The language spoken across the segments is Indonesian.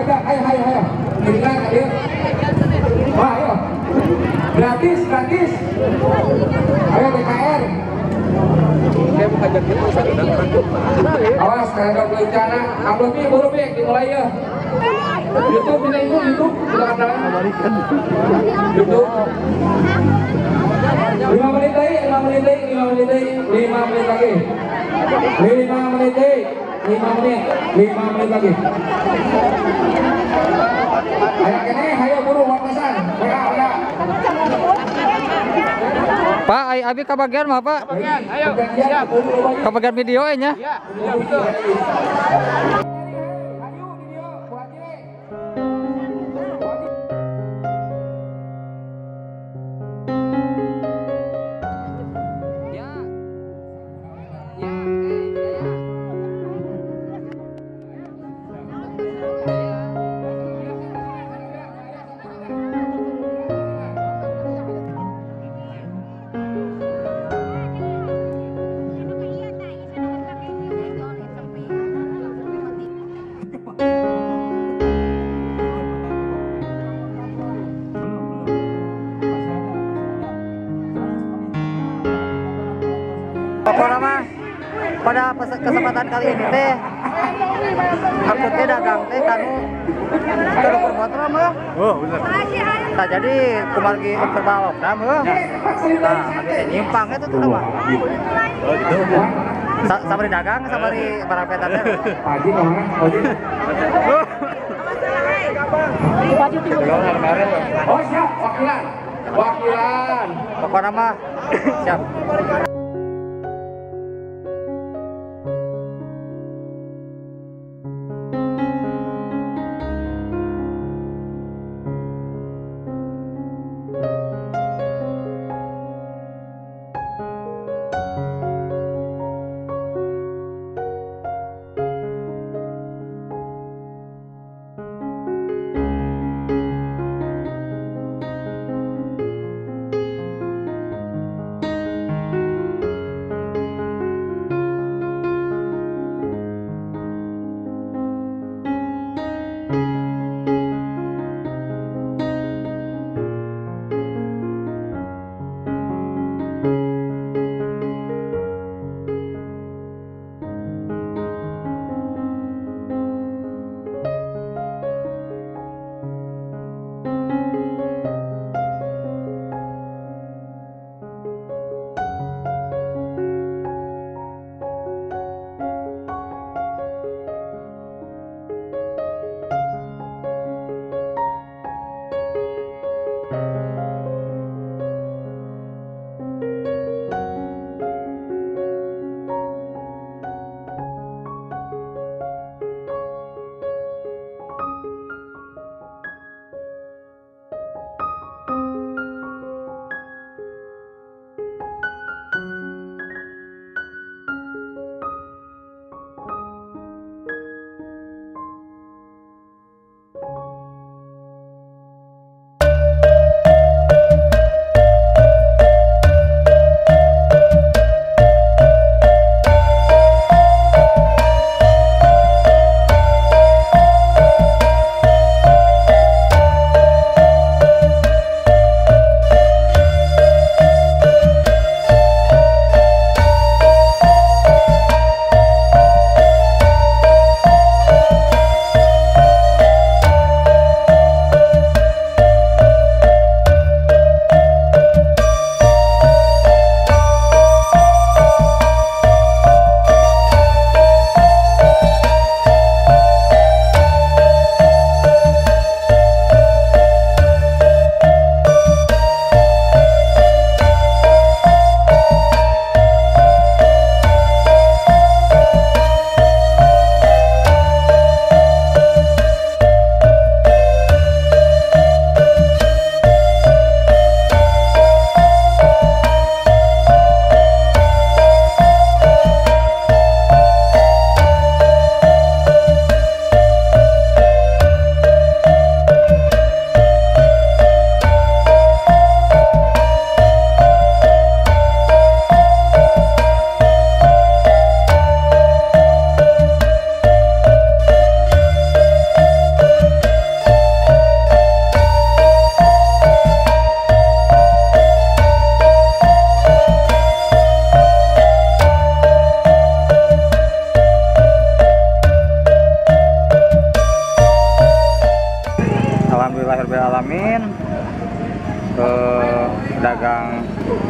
Ayo, ayo. Tinggal ayo. Wah, ayo. Gratis. Ayo BKR. Saya mau ngajak dia mau sadar awas karena berencana. Ambil pi buru pi dimulai ya. YouTube ini YouTube sudah ada. YouTube. 5 menit lagi. 5 menit lagi. 5 menit lagi. Ayo buru watasan. Udah. Pak, abi kabagian mah Pak. Kabagian, ayo, siap. Kabagian video nya. Ya, betul. Pada kesempatan kali ini teh aku teh dagang teh kanu kalau permotor mah. Oh bener. Nah jadi kumargi terbawok mah. Nah lagi nyimpang itu tuh mah. Oh gitu. Sabari dagang sabari barang petan teh. Pagi kemana? Oh siap, wakilan. Pokoknya mah siap.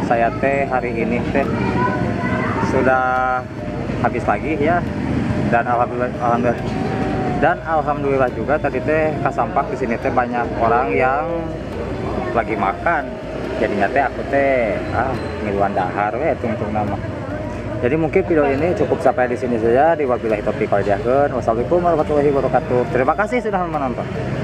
saya teh hari ini teh sudah habis lagi ya, dan alhamdulillah juga tadi teh kasampak di sini teh banyak orang yang lagi makan. Jadinya teh aku teh ngiluan dahar we tungtung nama. Jadi mungkin video ini cukup sampai di sini saja. Wabillahi taufiq wal hidayah. Wassalamualaikum warahmatullahi wabarakatuh. Terima kasih sudah menonton.